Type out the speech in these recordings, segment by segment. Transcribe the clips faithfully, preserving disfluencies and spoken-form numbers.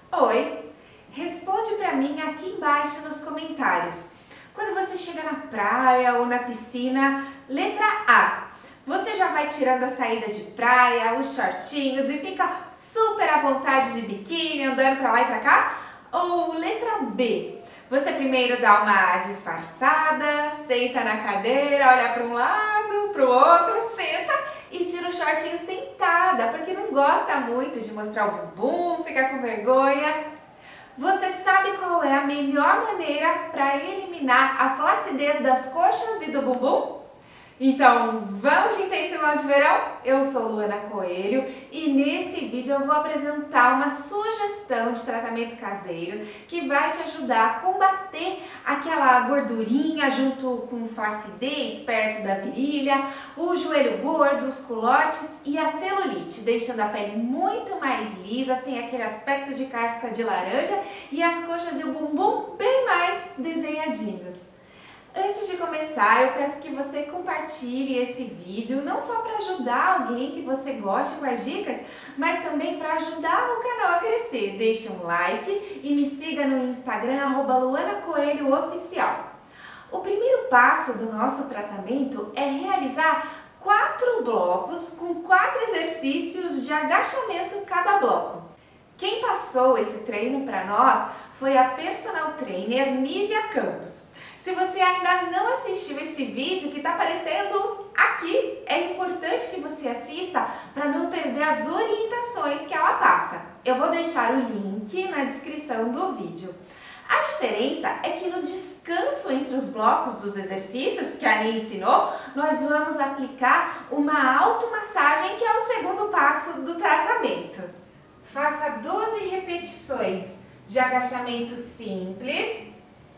Oi! Responde pra mim aqui embaixo nos comentários. Quando você chega na praia ou na piscina, letra A. Você já vai tirando a saída de praia, os shortinhos e fica super à vontade de biquíni, andando pra lá e pra cá? Ou letra B. Você primeiro dá uma disfarçada, senta na cadeira, olha para um lado, para o outro, senta e tira o shortinho sentada, porque não gosta muito de mostrar o bumbum, fica com vergonha. Você sabe qual é a melhor maneira para eliminar a flacidez das coxas e do bumbum? Então, vamos de intensivão de verão? Eu sou Luana Coelho e nesse vídeo eu vou apresentar uma sugestão de tratamento caseiro que vai te ajudar a combater aquela gordurinha junto com flacidez perto da virilha, o joelho gordo, os culotes e a celulite, deixando a pele muito mais lisa, sem aquele aspecto de casca de laranja e as coxas e o bumbum bem mais desenhadinhos. Antes de começar, eu peço que você compartilhe esse vídeo, não só para ajudar alguém que você goste com as dicas, mas também para ajudar o canal a crescer. Deixe um like e me siga no Instagram, arroba Luana Coelho Oficial. O primeiro passo do nosso tratamento é realizar quatro blocos com quatro exercícios de agachamento cada bloco. Quem passou esse treino para nós foi a personal trainer Nívia Campos. Se você ainda não assistiu esse vídeo que está aparecendo aqui, é importante que você assista para não perder as orientações que ela passa. Eu vou deixar o link na descrição do vídeo. A diferença é que no descanso entre os blocos dos exercícios que a Ani ensinou, nós vamos aplicar uma automassagem, que é o segundo passo do tratamento. Faça doze repetições de agachamento simples.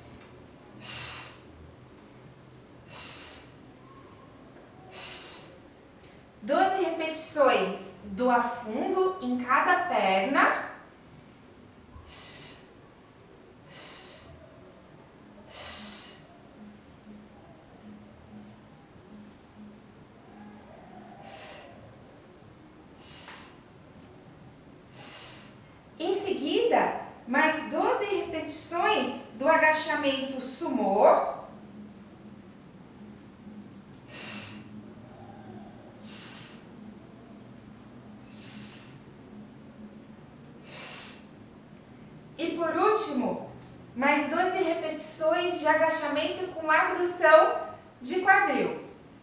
doze repetições do afundo em cada perna. Em seguida, mais doze repetições do agachamento sumô. E por último, mais doze repetições de agachamento com abdução de quadril.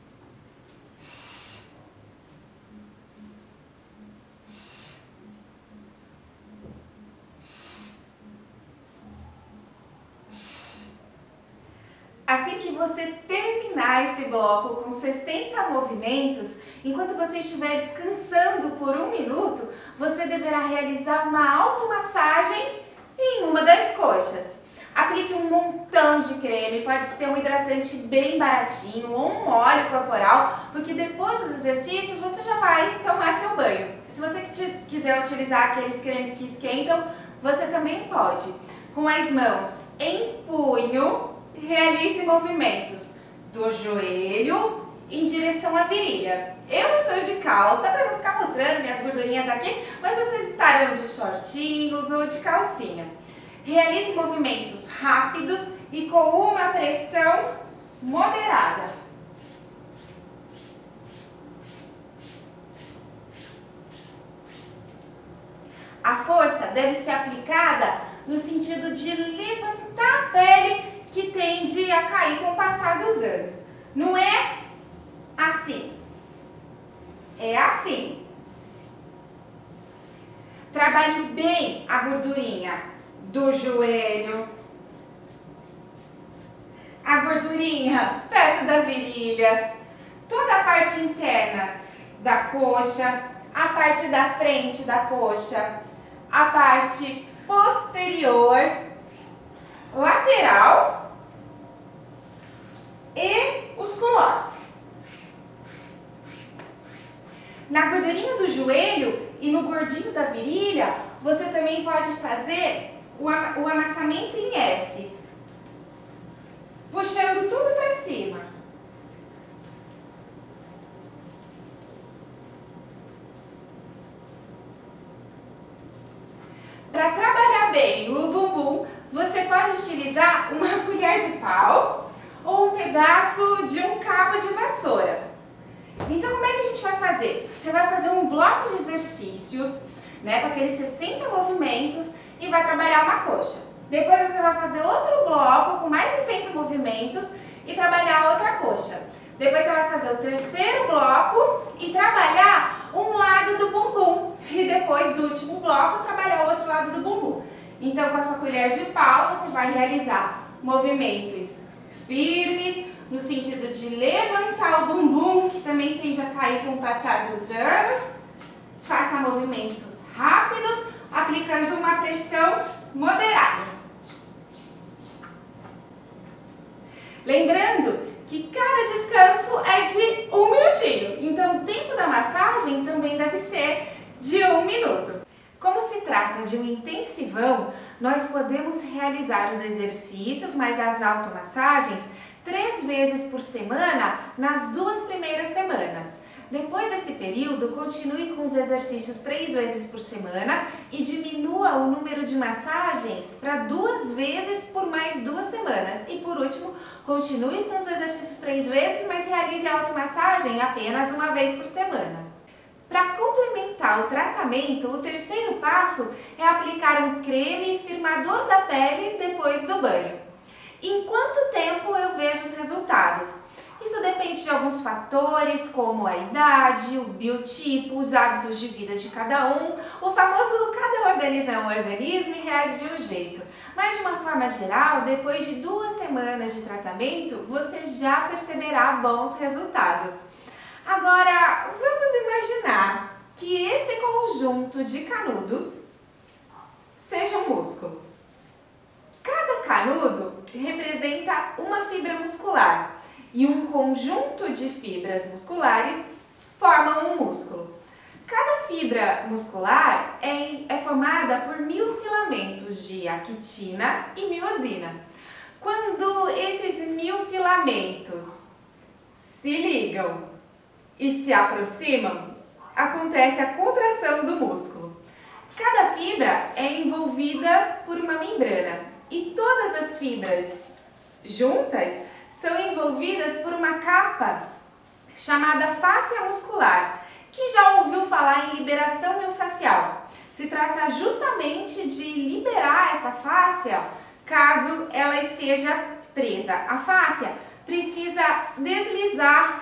Assim que você terminar esse bloco com sessenta movimentos, enquanto você estiver descansando por um minuto, você deverá realizar uma automassagem em uma das coxas. Aplique um montão de creme, pode ser um hidratante bem baratinho ou um óleo corporal, porque depois dos exercícios você já vai tomar seu banho. Se você quiser utilizar aqueles cremes que esquentam, você também pode. Com as mãos em punho, realize movimentos do joelho em direção à virilha. Eu estou de calça para não ficar mostrando minhas gordurinhas aqui, mas vocês estarão de shortinhos ou de calcinha. Realize movimentos rápidos e com uma pressão moderada. A força deve ser aplicada no sentido de levantar a pele que tende a cair com o passar dos anos. Não é assim. É assim. Trabalhe bem a gordurinha do joelho, a gordurinha perto da virilha, toda a parte interna da coxa, a parte da frente da coxa, a parte posterior, lateral e os culotes. Na gordurinha do joelho e no gordinho da virilha, você também pode fazer o amassamento em S, puxando tudo para cima. Para trabalhar bem o bumbum, você pode utilizar uma colher de pau ou um pedaço de um cabo de vassoura. Então, como é que a gente vai fazer? Você vai fazer um bloco de exercícios, né, com aqueles sessenta movimentos e vai trabalhar uma coxa. Depois você vai fazer outro bloco com mais sessenta movimentos e trabalhar outra coxa. Depois você vai fazer o terceiro bloco e trabalhar um lado do bumbum. E depois do último bloco, trabalhar o outro lado do bumbum. Então, com a sua colher de pau, você vai realizar movimentos firmes, no sentido de levantar o bumbum, que também tende a cair com o passar dos anos. Faça movimentos rápidos, aplicando uma pressão moderada. Lembrando que cada descanso é de um minutinho, então o tempo da massagem também deve ser de um minuto. Como se trata de um intensivão, nós podemos realizar os exercícios, mais as automassagens, três vezes por semana nas duas primeiras semanas. Depois desse período, continue com os exercícios três vezes por semana e diminua o número de massagens para duas vezes por mais duas semanas. E por último, continue com os exercícios três vezes, mas realize a automassagem apenas uma vez por semana. Para complementar o tratamento, o terceiro passo é aplicar um creme firmador da pele depois do banho. Em quanto tempo eu vejo os resultados? Isso depende de alguns fatores, como a idade, o biotipo, os hábitos de vida de cada um, o famoso cada organismo é um organismo e reage de um jeito. Mas de uma forma geral, depois de duas semanas de tratamento, você já perceberá bons resultados. Agora, vamos imaginar que esse conjunto de canudos seja um músculo. Cada canudo representa uma fibra muscular e um conjunto de fibras musculares formam um músculo. Cada fibra muscular é, é formada por mil filamentos de actina e miosina. Quando esses mil filamentos se ligam e se aproximam, acontece a contração do músculo. Cada fibra é envolvida por uma membrana e todas as fibras juntas são envolvidas por uma capa chamada fáscia muscular, que já ouviu falar em liberação miofascial. Se trata justamente de liberar essa fáscia caso ela esteja presa. A fáscia precisa deslizar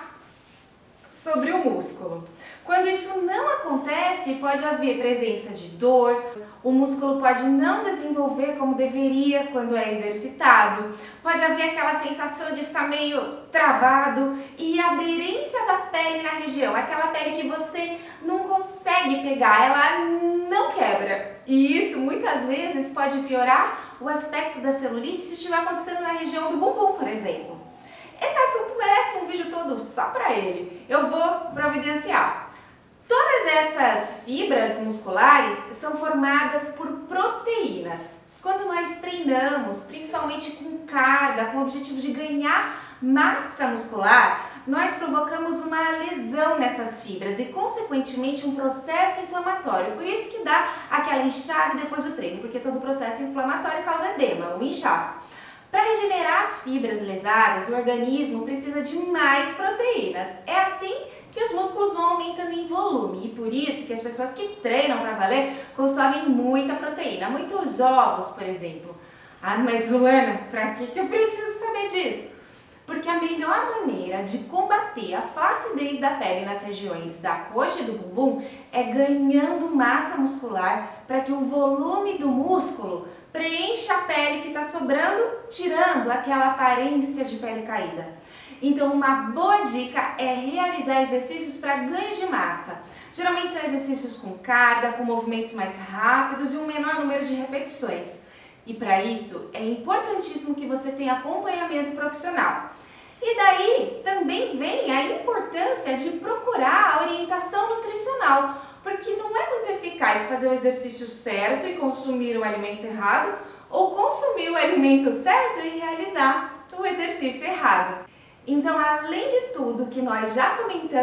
sobre o músculo. Quando isso não acontece, pode haver presença de dor, o músculo pode não desenvolver como deveria quando é exercitado, pode haver aquela sensação de estar meio travado e aderência da pele na região, aquela pele que você não consegue pegar, ela não quebra. E isso muitas vezes pode piorar o aspecto da celulite se estiver acontecendo na região do bumbum, por exemplo. Esse assunto merece um vídeo todo só para ele, eu vou providenciar. Todas essas fibras musculares são formadas por proteínas. Quando nós treinamos, principalmente com carga, com o objetivo de ganhar massa muscular, nós provocamos uma lesão nessas fibras e, consequentemente, um processo inflamatório. Por isso que dá aquela inchada depois do treino, porque todo processo inflamatório causa edema, um inchaço. Para regenerar as fibras lesadas, o organismo precisa de mais proteínas. É assim que os músculos vão aumentando em volume e por isso que as pessoas que treinam para valer consomem muita proteína, muitos ovos, por exemplo. Ah, mas Luana, para que que eu preciso saber disso? Porque a melhor maneira de combater a flacidez da pele nas regiões da coxa e do bumbum é ganhando massa muscular para que o volume do músculo preencha a pele que está sobrando, tirando aquela aparência de pele caída. Então, uma boa dica é realizar exercícios para ganho de massa. Geralmente são exercícios com carga, com movimentos mais rápidos e um menor número de repetições. E para isso, é importantíssimo que você tenha acompanhamento profissional. E daí também vem a importância de procurar a orientação nutricional, porque não é muito eficaz fazer o exercício certo e consumir o alimento errado, ou consumir o alimento certo e realizar o exercício errado. Então, além de tudo que nós já comentamos,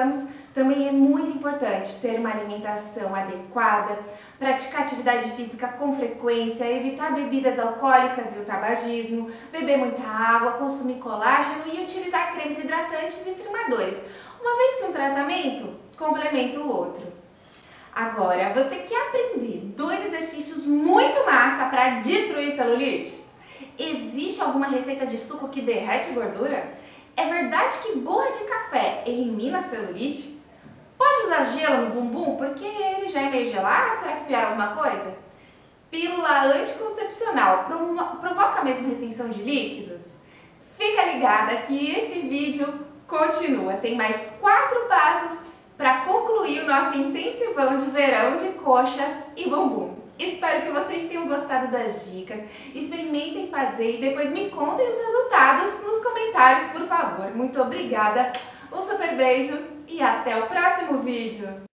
Também é muito importante ter uma alimentação adequada, praticar atividade física com frequência, evitar bebidas alcoólicas e o tabagismo, beber muita água, consumir colágeno e utilizar cremes hidratantes e firmadores, uma vez que um tratamento complementa o outro. Agora, você quer aprender dois exercícios muito massa para destruir celulite? Existe alguma receita de suco que derrete gordura? É verdade que borra de café elimina a celulite? Pode usar gelo no bumbum porque ele já é meio gelado? Será que piora alguma coisa? Pílula anticoncepcional provoca mesmo retenção de líquidos? Fica ligada que esse vídeo continua. Tem mais quatro passos para concluir o nosso intensivão de verão de coxas e bumbum. Espero que vocês tenham gostado das dicas, experimentem fazer e depois me contem os resultados nos comentários, por favor. Muito obrigada, um super beijo e até o próximo vídeo!